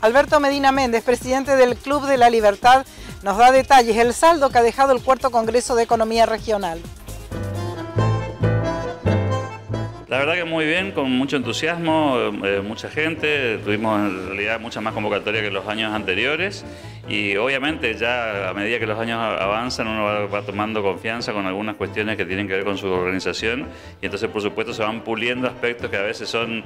Alberto Medina Méndez, presidente del Club de la Libertad, nos da detalles, el saldo que ha dejado el cuarto Congreso de Economía Regional. La verdad que muy bien, con mucho entusiasmo, mucha gente, tuvimos en realidad mucha más convocatoria que los años anteriores y obviamente ya a medida que los años avanzan uno va tomando confianza con algunas cuestiones que tienen que ver con su organización y entonces por supuesto se van puliendo aspectos que a veces son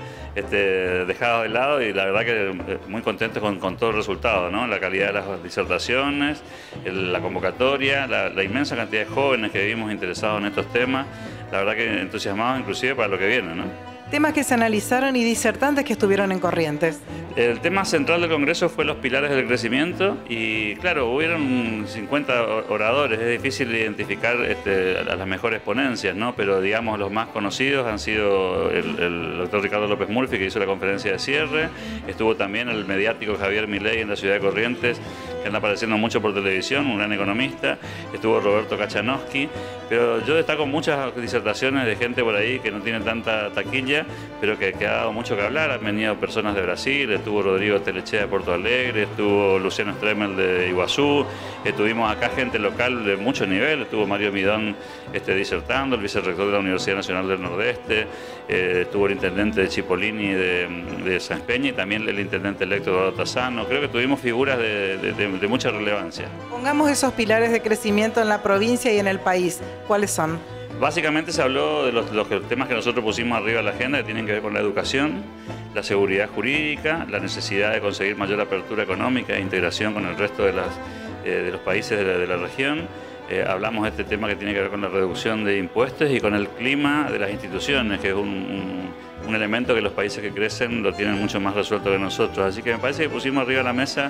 dejados de lado y la verdad que muy contentos con todo el resultado, ¿no? La calidad de las disertaciones, la convocatoria, la inmensa cantidad de jóvenes que vimos interesados en estos temas. La verdad que entusiasmados inclusive para lo que viene, ¿no? Temas que se analizaron y disertantes que estuvieron en Corrientes. El tema central del Congreso fue los pilares del crecimiento y claro, hubieron 50 oradores, es difícil identificar a las mejores ponencias, ¿no? Pero digamos los más conocidos han sido el doctor Ricardo López Murphy, que hizo la conferencia de cierre, estuvo también el mediático Javier Milei en la ciudad de Corrientes, que anda apareciendo mucho por televisión, un gran economista, estuvo Roberto Kachanowski, pero yo destaco muchas disertaciones de gente por ahí que no tiene tanta taquilla, pero que ha dado mucho que hablar. Han venido personas de Brasil, estuvo Rodrigo Telechea de Porto Alegre, estuvo Luciano Stremel de Iguazú, tuvimos acá gente local de mucho nivel, estuvo Mario Midón disertando, el vicerrector de la Universidad Nacional del Nordeste, estuvo el intendente de Cipollini de San Peña y también el intendente electo Eduardo Tassano. Creo que tuvimos figuras de mucha relevancia. Pongamos esos pilares de crecimiento en la provincia y en el país. ¿Cuáles son? Básicamente se habló de los temas que nosotros pusimos arriba de la agenda, que tienen que ver con la educación, la seguridad jurídica, la necesidad de conseguir mayor apertura económica e integración con el resto de los países de la región. Hablamos de este tema que tiene que ver con la reducción de impuestos y con el clima de las instituciones, que es un elemento que los países que crecen lo tienen mucho más resuelto que nosotros. Así que me parece que pusimos arriba de la mesa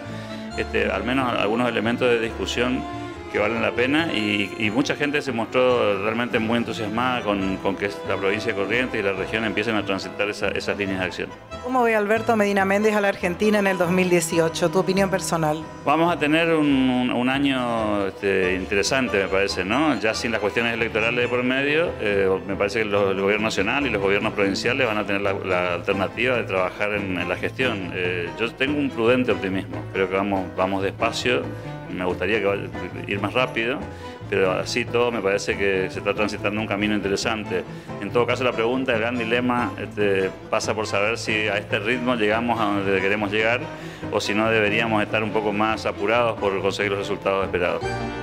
al menos algunos elementos de discusión que valen la pena y mucha gente se mostró realmente muy entusiasmada con que la provincia de Corrientes y la región empiecen a transitar esas líneas de acción. ¿Cómo ve Alberto Medina Méndez a la Argentina en el 2018? ¿Tu opinión personal? Vamos a tener un año interesante, me parece, ¿no? Ya sin las cuestiones electorales de por medio, me parece que el gobierno nacional y los gobiernos provinciales van a tener la alternativa de trabajar en la gestión. Yo tengo un prudente optimismo, creo que vamos despacio. Me gustaría ir más rápido, pero así todo me parece que se está transitando un camino interesante. En todo caso, la pregunta, el gran dilema pasa por saber si a este ritmo llegamos a donde queremos llegar o si no deberíamos estar un poco más apurados por conseguir los resultados esperados.